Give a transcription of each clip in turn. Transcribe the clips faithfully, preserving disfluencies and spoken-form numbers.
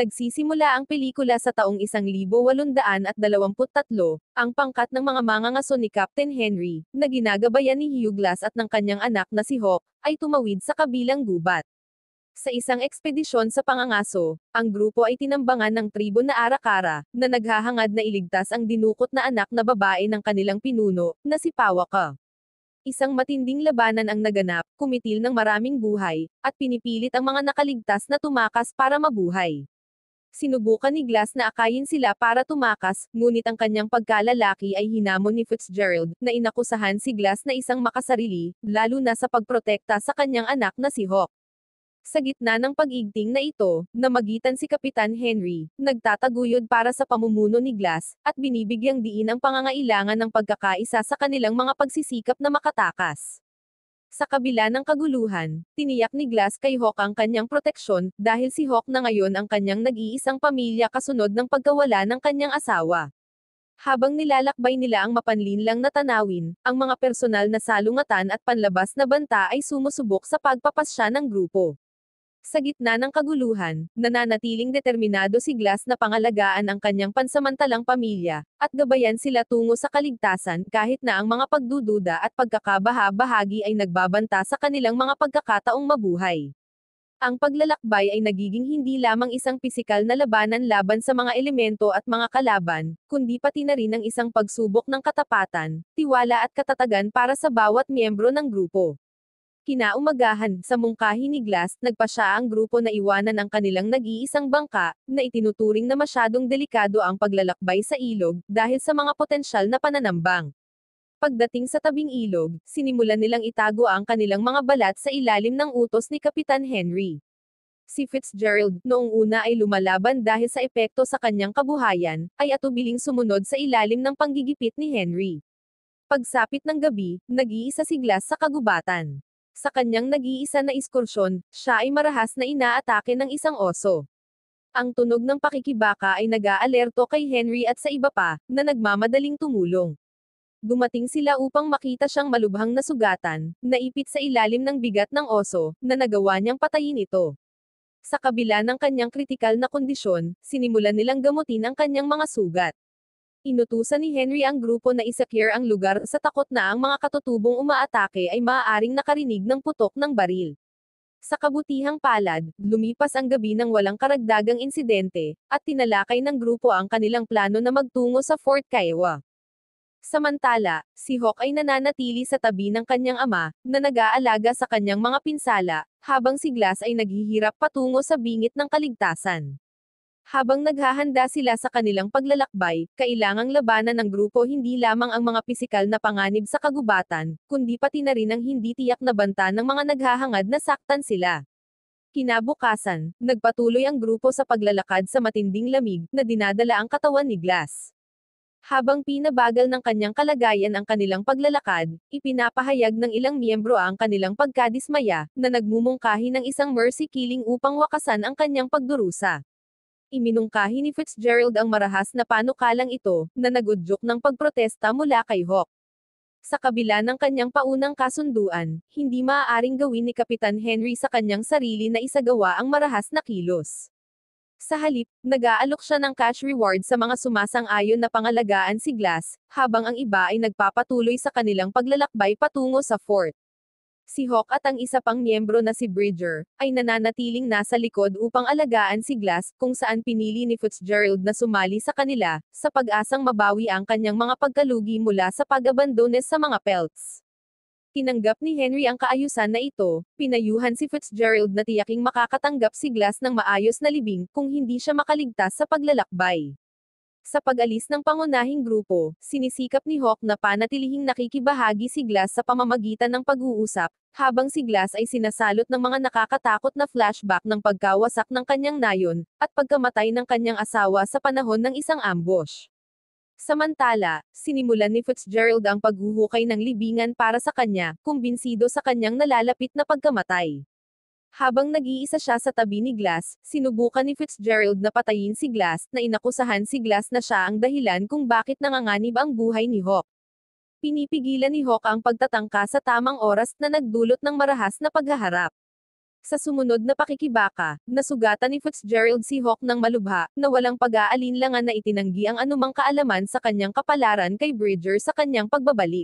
Nagsisimula ang pelikula sa taong isang libo walundaan at dalawamput tatlo, ang pangkat ng mga mangangaso ni Captain Henry, na ginagabayan ni Hugh Glass at ng kanyang anak na si Hawk, ay tumawid sa kabilang gubat. Sa isang ekspedisyon sa pangangaso, ang grupo ay tinambangan ng tribo na Arakara, na naghahangad na iligtas ang dinukot na anak na babae ng kanilang pinuno, na si Pawaka. Isang matinding labanan ang naganap, kumitil ng maraming buhay, at pinipilit ang mga nakaligtas na tumakas para mabuhay. Sinubukan ni Glass na akayin sila para tumakas, ngunit ang kanyang pagkalalaki ay hinamon ni Fitzgerald, na inakusahan si Glass na isang makasarili, lalo na sa pagprotekta sa kanyang anak na si Hawk. Sa gitna ng pag-igting na ito, namagitan si Kapitan Henry, nagtataguyod para sa pamumuno ni Glass, at binibigyang diin ang pangangailangan ng pagkakaisa sa kanilang mga pagsisikap na makatakas. Sa kabila ng kaguluhan, tiniyak ni Glass kay Hawk ang kanyang proteksyon, dahil si Hawk na ngayon ang kanyang nag-iisang pamilya kasunod ng pagkawala ng kanyang asawa. Habang nilalakbay nila ang mapanlinlang na tanawin, ang mga personal na salungatan at panlabas na banta ay sumusubok sa pagpapasya ng grupo. Sa gitna ng kaguluhan, nananatiling determinado si Glass na pangalagaan ang kanyang pansamantalang pamilya, at gabayan sila tungo sa kaligtasan kahit na ang mga pagdududa at pagkakabaha-bahagi ay nagbabanta sa kanilang mga pagkakataong mabuhay. Ang paglalakbay ay nagiging hindi lamang isang pisikal na labanan laban sa mga elemento at mga kalaban, kundi pati na rin ang isang pagsubok ng katapatan, tiwala at katatagan para sa bawat miyembro ng grupo. Kinaumagahan, sa mungkahi ni Glass, nagpasya ang grupo na iwanan ang kanilang nag-iisang bangka, na itinuturing na masyadong delikado ang paglalakbay sa ilog, dahil sa mga potensyal na pananambang. Pagdating sa tabing ilog, sinimulan nilang itago ang kanilang mga balat sa ilalim ng utos ni Kapitan Henry. Si Fitzgerald, noong una ay lumalaban dahil sa epekto sa kanyang kabuhayan, ay atubiling sumunod sa ilalim ng panggigipit ni Henry. Pagsapit ng gabi, nag-iisa si Glass sa kagubatan. Sa kanyang nag-iisa na ekskursyon, siya ay marahas na inaatake ng isang oso. Ang tunog ng pakikibaka ay nag-aalerto kay Henry at sa iba pa, na nagmamadaling tumulong. Dumating sila upang makita siyang malubhang nasugatan, naipit sa ilalim ng bigat ng oso, na nagawa niyang patayin ito. Sa kabila ng kanyang kritikal na kondisyon, sinimulan nilang gamutin ang kanyang mga sugat. Inutusan ni Henry ang grupo na isecure ang lugar sa takot na ang mga katutubong umaatake ay maaaring nakarinig ng putok ng baril. Sa kabutihang palad, lumipas ang gabi ng walang karagdagang insidente, at tinalakay ng grupo ang kanilang plano na magtungo sa Fort Kiowa. Samantala, si Hawk ay nananatili sa tabi ng kanyang ama, na nag-aalaga sa kanyang mga pinsala, habang si Glass ay naghihirap patungo sa bingit ng kaligtasan. Habang naghahanda sila sa kanilang paglalakbay, kailangang labanan ng grupo hindi lamang ang mga pisikal na panganib sa kagubatan, kundi pati na rin ang hindi tiyak na banta ng mga naghahangad na saktan sila. Kinabukasan, nagpatuloy ang grupo sa paglalakad sa matinding lamig, na dinadala ang katawan ni Glass. Habang pinabagal ng kanyang kalagayan ang kanilang paglalakad, ipinapahayag ng ilang miyembro ang kanilang pagkadismaya, na nagmumungkahi ng isang mercy killing upang wakasan ang kanyang pagdurusa. Iminungkahi ni Fitzgerald ang marahas na panukalang ito, na nagudyok ng pagprotesta mula kay Hawk. Sa kabila ng kanyang paunang kasunduan, hindi maaaring gawin ni Kapitan Henry sa kanyang sarili na isagawa ang marahas na kilos. Sa halip, nag-aalok siya ng cash reward sa mga sumasang-ayon na pangalagaan si Glass, habang ang iba ay nagpapatuloy sa kanilang paglalakbay patungo sa fort. Si Hawk at ang isa pang miyembro na si Bridger, ay nananatiling nasa likod upang alagaan si Glass, kung saan pinili ni Fitzgerald na sumali sa kanila, sa pag-asang mabawi ang kanyang mga pagkalugi mula sa pag-abandones sa mga pelts. Tinanggap ni Henry ang kaayusan na ito, pinayuhan si Fitzgerald na tiyaking makakatanggap si Glass ng maayos na libing, kung hindi siya makaligtas sa paglalakbay. Sa pag-alis ng pangunahing grupo, sinisikap ni Hawk na panatilihing nakikibahagi si Glass sa pamamagitan ng pag-uusap, habang si Glass ay sinasalot ng mga nakakatakot na flashback ng pagkawasak ng kanyang nayon, at pagkamatay ng kanyang asawa sa panahon ng isang ambush. Samantala, sinimulan ni Fitzgerald ang paghuhukay ng libingan para sa kanya, kumbinsido sa kanyang nalalapit na pagkamatay. Habang nag-iisa siya sa tabi ni Glass, sinubukan ni Fitzgerald na patayin si Glass, na inakusahan si Glass na siya ang dahilan kung bakit nanganganib ang buhay ni Hawk. Pinipigilan ni Hawk ang pagtatangka sa tamang oras na nagdulot ng marahas na paghaharap. Sa sumunod na pakikibaka, nasugatan ni Fitzgerald si Hawk ng malubha, na walang pag-aalinlangan na itinanggi ang anumang kaalaman sa kanyang kapalaran kay Bridger sa kanyang pagbabalik.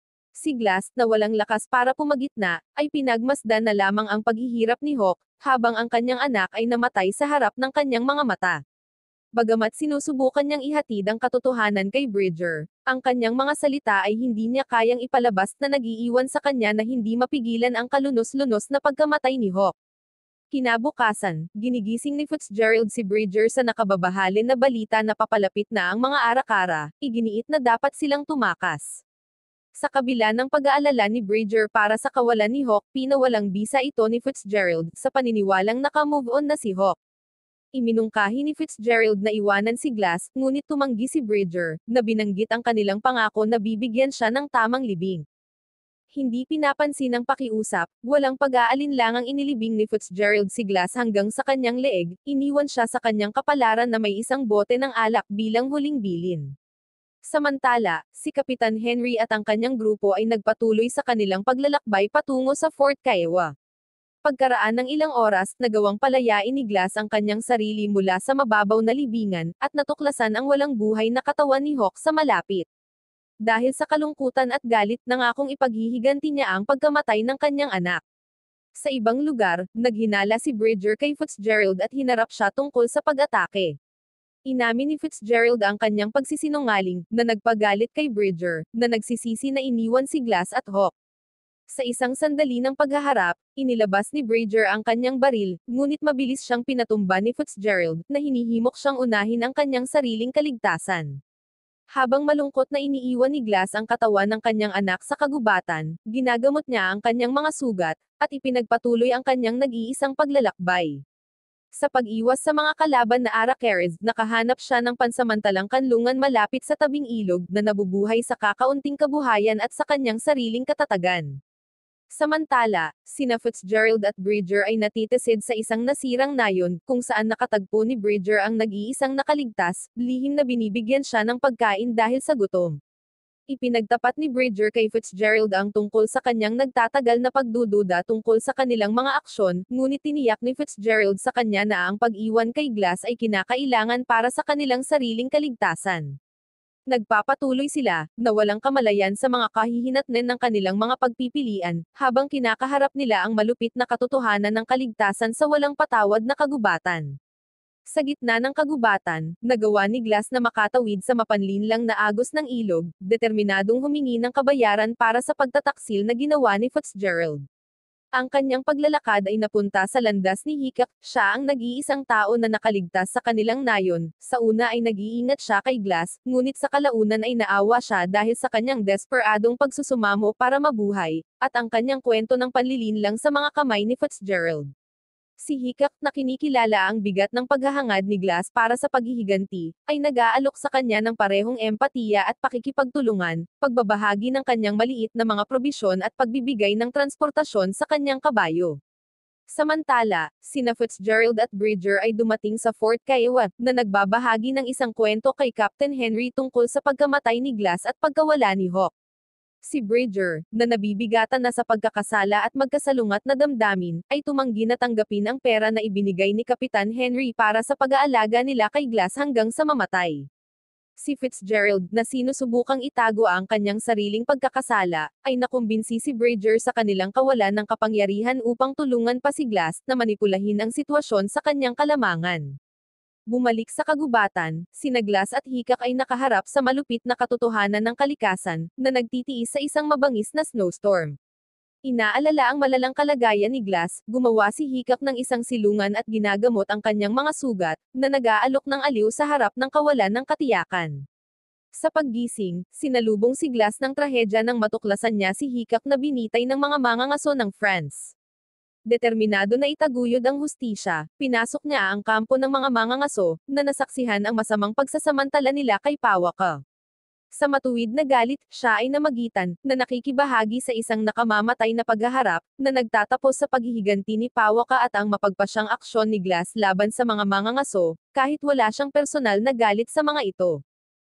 Si Glass, na walang lakas para pumagitna, ay pinagmasdan na lamang ang paghihirap ni Hawk, habang ang kanyang anak ay namatay sa harap ng kanyang mga mata. Bagamat sinusubukan niyang ihatid ang katotohanan kay Bridger, ang kanyang mga salita ay hindi niya kayang ipalabas na nag-iiwan sa kanya na hindi mapigilan ang kalunos-lunos na pagkamatay ni Hawk. Kinabukasan, ginigising ni Fitzgerald si Bridger sa nakababahalin na balita na papalapit na ang mga arakara, iginiit na dapat silang tumakas. Sa kabila ng pag-aalala ni Bridger para sa kawalan ni Hawk, pinawalang bisa ito ni Fitzgerald, sa paniniwalang naka-move on na si Hawk. Iminungkahi ni Fitzgerald na iwanan si Glass, ngunit tumanggi si Bridger, na binanggit ang kanilang pangako na bibigyan siya ng tamang libing. Hindi pinapansin ang pakiusap, walang pag-aalinlangang inilibing ni Fitzgerald si Glass hanggang sa kanyang leeg, iniwan siya sa kanyang kapalaran na may isang bote ng alak bilang huling bilin. Samantala, si Kapitan Henry at ang kanyang grupo ay nagpatuloy sa kanilang paglalakbay patungo sa Fort Kiowa. Pagkaraan ng ilang oras, nagawang palayain ni Glass ang kanyang sarili mula sa mababaw na libingan, at natuklasan ang walang buhay na katawan ni Hawk sa malapit. Dahil sa kalungkutan at galit, nangakong ipaghihiganti niya ang pagkamatay ng kanyang anak. Sa ibang lugar, naghinala si Bridger kay Fitzgerald at hinarap siya tungkol sa pag-atake. Inamin ni Fitzgerald ang kanyang pagsisinungaling, na nagpagalit kay Bridger, na nagsisisi na iniwan si Glass at Hawk. Sa isang sandali ng paghaharap, inilabas ni Bridger ang kanyang baril, ngunit mabilis siyang pinatumba ni Fitzgerald, na hinihimok siyang unahin ang kanyang sariling kaligtasan. Habang malungkot na iniiwan ni Glass ang katawan ng kanyang anak sa kagubatan, ginagamot niya ang kanyang mga sugat, at ipinagpatuloy ang kanyang nag-iisang paglalakbay. Sa pag-iwas sa mga kalaban na Arakeres, nakahanap siya ng pansamantalang kanlungan malapit sa tabing ilog, na nabubuhay sa kakaunting kabuhayan at sa kanyang sariling katatagan. Samantala, sina Fitzgerald at Bridger ay natitisid sa isang nasirang nayon, kung saan nakatagpo ni Bridger ang nag-iisang nakaligtas, lihim na binibigyan siya ng pagkain dahil sa gutom. Ipinagtapat ni Bridger kay Fitzgerald ang tungkol sa kanyang nagtatagal na pagdududa tungkol sa kanilang mga aksyon, ngunit tiniyak ni Fitzgerald sa kanya na ang pag-iwan kay Glass ay kinakailangan para sa kanilang sariling kaligtasan. Nagpapatuloy sila, na walang kamalayan sa mga kahihinatnan ng kanilang mga pagpipilian, habang kinakaharap nila ang malupit na katotohanan ng kaligtasan sa walang patawad na kagubatan. Sa gitna ng kagubatan, nagawa ni Glass na makatawid sa mapanlinlang na agos ng ilog, determinadong humingi ng kabayaran para sa pagtataksil na ginawa ni Fitzgerald. Ang kanyang paglalakad ay napunta sa landas ni Hickok, siya ang nag-iisang tao na nakaligtas sa kanilang nayon. Sa una ay nag-iingat siya kay Glass, ngunit sa kalaunan ay naawa siya dahil sa kanyang desperadong pagsusumamo para mabuhay, at ang kanyang kwento ng panlilinlang sa mga kamay ni Fitzgerald. Si Hickok, na kinikilala ang bigat ng paghahangad ni Glass para sa paghihiganti, ay nag-aalok sa kanya ng parehong empatiya at pakikipagtulungan, pagbabahagi ng kanyang maliit na mga probisyon at pagbibigay ng transportasyon sa kanyang kabayo. Samantala, sina Fitzgerald at Bridger ay dumating sa Fort Kiowa, na nagbabahagi ng isang kwento kay Captain Henry tungkol sa pagkamatay ni Glass at pagkawala ni Hawk. Si Bridger, na nabibigatan na sa pagkakasala at magkasalungat na damdamin, ay tumanggi na tanggapin ang pera na ibinigay ni Kapitan Henry para sa pag-aalaga nila kay Glass hanggang sa mamatay. Si Fitzgerald, na sinusubukang itago ang kanyang sariling pagkakasala, ay nakumbinsi si Bridger sa kanilang kawalan ng kapangyarihan upang tulungan pa si Glass na manipulahin ang sitwasyon sa kanyang kalamangan. Bumalik sa kagubatan, sina Glass at Hickok ay nakaharap sa malupit na katotohanan ng kalikasan, na nagtitiis sa isang mabangis na snowstorm. Inaalala ang malalang kalagayan ni Glass, gumawa si Hickok ng isang silungan at ginagamot ang kanyang mga sugat, na nag-aalok ng aliw sa harap ng kawalan ng katiyakan. Sa paggising, sinalubong si Glass ng trahedya nang matuklasan niya si Hickok na binitay ng mga mangangaso ng France. Determinado na itaguyod ang hustisya, pinasok niya ang kampo ng mga mangangaso, na nasaksihan ang masamang pagsasamantala nila kay Powhatan. Sa matuwid na galit, siya ay namagitan, na nakikibahagi sa isang nakamamatay na paghaharap, na nagtatapos sa paghihiganti ni Powhatan at ang mapagpasyang aksyon ni Glass laban sa mga mangangaso, kahit wala siyang personal na galit sa mga ito.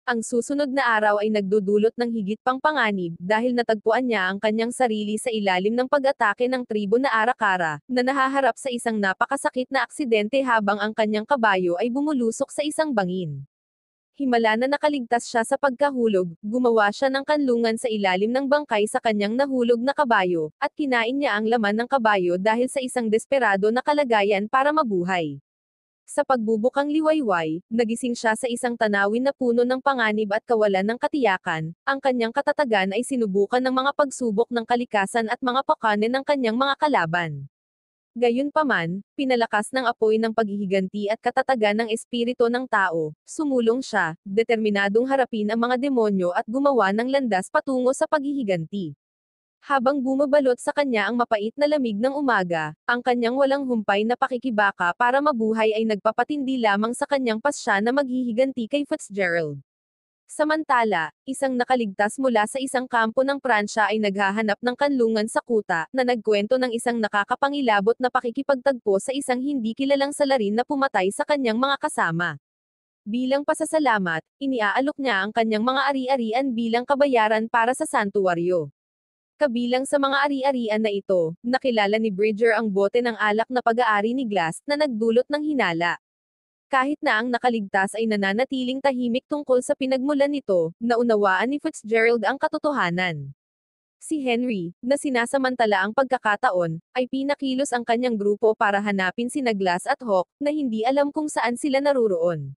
Ang susunod na araw ay nagdudulot ng higit pang panganib dahil natagpuan niya ang kanyang sarili sa ilalim ng pag-atake ng tribo na Arakara, na nahaharap sa isang napakasakit na aksidente habang ang kanyang kabayo ay bumulusok sa isang bangin. Himala na nakaligtas siya sa pagkahulog, gumawa siya ng kanlungan sa ilalim ng bangkay sa kanyang nahulog na kabayo, at kinain niya ang laman ng kabayo dahil sa isang desperado na kalagayan para mabuhay. Sa pagbubukang liwayway, nagising siya sa isang tanawin na puno ng panganib at kawalan ng katiyakan. Ang kanyang katatagan ay sinubukan ng mga pagsubok ng kalikasan at mga pakanin ng kanyang mga kalaban. Gayunpaman, pinalakas ng apoy ng paghihiganti at katatagan ng espiritu ng tao, sumulong siya, determinadong harapin ang mga demonyo at gumawa ng landas patungo sa paghihiganti. Habang bumabalot sa kanya ang mapait na lamig ng umaga, ang kanyang walang humpay na pakikibaka para mabuhay ay nagpapatindi lamang sa kanyang pasya na maghihiganti kay Fitzgerald. Samantala, isang nakaligtas mula sa isang kampo ng Pransya ay naghahanap ng kanlungan sa kuta, na nagkwento ng isang nakakapangilabot na pakikipagtagpo sa isang hindi kilalang salarin na pumatay sa kanyang mga kasama. Bilang pasasalamat, iniaalok niya ang kanyang mga ari-arian bilang kabayaran para sa santuwaryo. Kabilang sa mga ari-arian na ito, nakilala ni Bridger ang bote ng alak na pag-aari ni Glass na nagdulot ng hinala. Kahit na ang nakaligtas ay nananatiling tahimik tungkol sa pinagmulan nito, naunawaan ni Fitzgerald ang katotohanan. Si Henry, na sinasamantala ang pagkakataon, ay pinakilos ang kanyang grupo para hanapin sina Glass at Hawk, na hindi alam kung saan sila naruroon.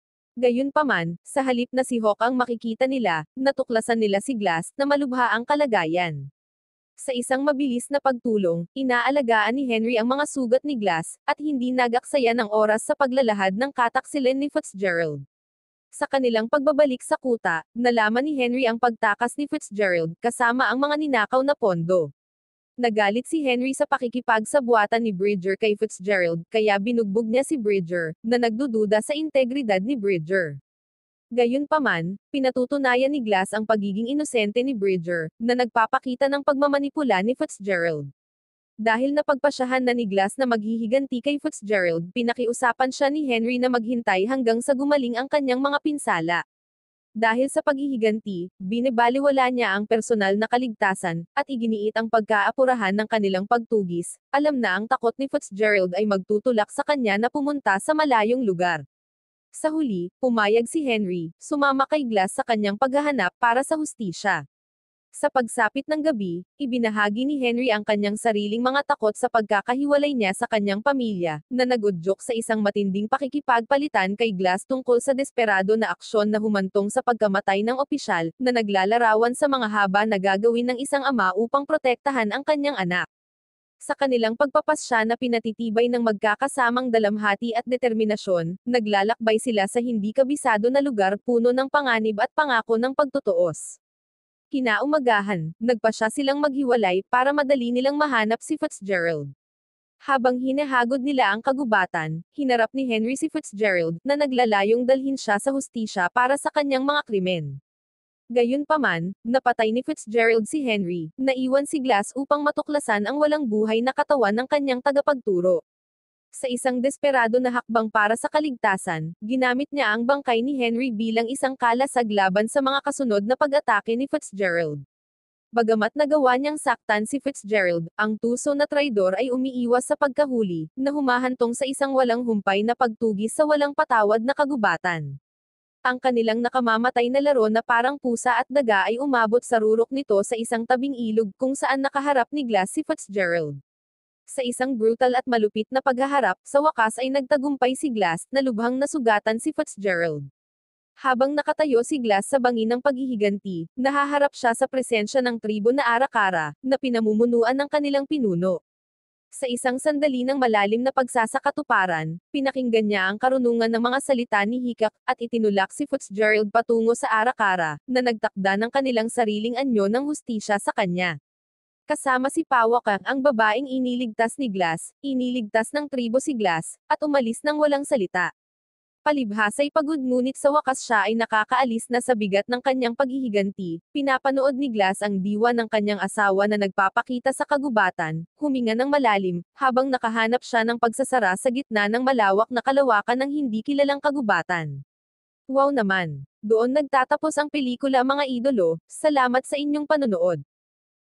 Gayunpaman, sa halip na si Hawk ang makikita nila, natuklasan nila si Glass na malubha ang kalagayan. Sa isang mabilis na pagtulong, inaalagaan ni Henry ang mga sugat ni Glass, at hindi nagaksaya ng oras sa paglalahad ng kataksilin ni Fitzgerald. Sa kanilang pagbabalik sa kuta, nalaman ni Henry ang pagtakas ni Fitzgerald, kasama ang mga ninakaw na pondo. Nagalit si Henry sa pakikipagsabuatan ni Bridger kay Fitzgerald, kaya binugbog niya si Bridger, na nagdududa sa integridad ni Bridger. Gayunpaman, pinatutunayan ni Glass ang pagiging inosente ni Bridger, na nagpapakita ng pagmamanipula ni Fitzgerald. Dahil napagpasyahan na ni Glass na maghihiganti kay Fitzgerald, pinakiusapan siya ni Henry na maghintay hanggang sa gumaling ang kanyang mga pinsala. Dahil sa paghihiganti, binebaliwala niya ang personal na kaligtasan, at iginiit ang pagkaapurahan ng kanilang pagtugis. Alam na ang takot ni Fitzgerald ay magtutulak sa kanya na pumunta sa malayong lugar. Sa huli, pumayag si Henry, sumama kay Glass sa kanyang paghahanap para sa hustisya. Sa pagsapit ng gabi, ibinahagi ni Henry ang kanyang sariling mga takot sa pagkakahiwalay niya sa kanyang pamilya, na nagudyok sa isang matinding pakikipagpalitan kay Glass tungkol sa desperado na aksyon na humantong sa pagkamatay ng opisyal, na naglalarawan sa mga haba na gagawin ng isang ama upang protektahan ang kanyang anak. Sa kanilang pagpapasya na pinatitibay ng magkakasamang dalamhati at determinasyon, naglalakbay sila sa hindi kabisado na lugar puno ng panganib at pangako ng pagtutuos. Kinaumagahan, nagpasya silang maghiwalay para madali nilang mahanap si Fitzgerald. Habang hinahagod nila ang kagubatan, hinarap ni Henry si Fitzgerald, na naglalayong dalhin siya sa hustisya para sa kanyang mga krimen. Gayunpaman, napatay ni Fitzgerald si Henry, naiwan si Glass upang matuklasan ang walang buhay na katawan ng kanyang tagapagturo. Sa isang desperado na hakbang para sa kaligtasan, ginamit niya ang bangkay ni Henry bilang isang kalasag laban sa mga kasunod na pag-atake ni Fitzgerald. Bagamat nagawa niyang saktan si Fitzgerald, ang tuso na traidor ay umiiwas sa pagkahuli, na humahantong sa isang walang humpay na pagtugis sa walang patawad na kagubatan. Ang kanilang nakamamatay na laro na parang pusa at daga ay umabot sa rurok nito sa isang tabing ilog kung saan nakaharap ni Glass si Fitzgerald. Sa isang brutal at malupit na paghaharap, sa wakas ay nagtagumpay si Glass, na lubhang nasugatan si Fitzgerald. Habang nakatayo si Glass sa bangin ng paghihiganti, nahaharap siya sa presensya ng tribo na Arakara, na pinamumunuan ng kanilang pinuno. Sa isang sandali ng malalim na pagsasakatuparan, pinakinggan niya ang karunungan ng mga salita ni Hikak, at itinulak si Fitzgerald patungo sa Arakara, na nagtakda ng kanilang sariling anyo ng hustisya sa kanya. Kasama si Pawaka, ang babaeng iniligtas ni Glass, iniligtas ng tribo si Glass, at umalis ng walang salita. Palibhas ay pagod ngunit sa wakas siya ay nakakaalis na sa bigat ng kanyang paghihiganti, pinapanood ni Glass ang diwa ng kanyang asawa na nagpapakita sa kagubatan, huminga ng malalim, habang nakahanap siya ng pagsasara sa gitna ng malawak na kalawakan ng hindi kilalang kagubatan. Wow naman! Doon nagtatapos ang pelikula mga idolo, salamat sa inyong panonood.